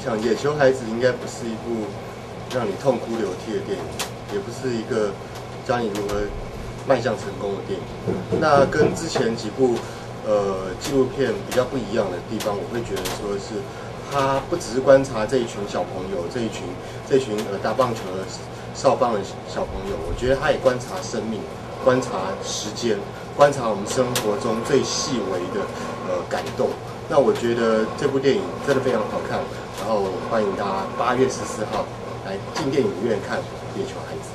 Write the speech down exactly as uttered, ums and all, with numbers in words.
想《野球孩子》应该不是一部让你痛哭流涕的电影，也不是一个教你如何迈向成功的电影。那跟之前几部呃纪录片比较不一样的地方，我会觉得说是他不只是观察这一群小朋友，这一群这一群呃打棒球的少棒的小朋友，我觉得他也观察生命，观察时间，观察我们生活中最细微的呃感动。那我觉得这部电影真的非常好看，然后欢迎大家八月十四号来进电影院看《野球孩子》。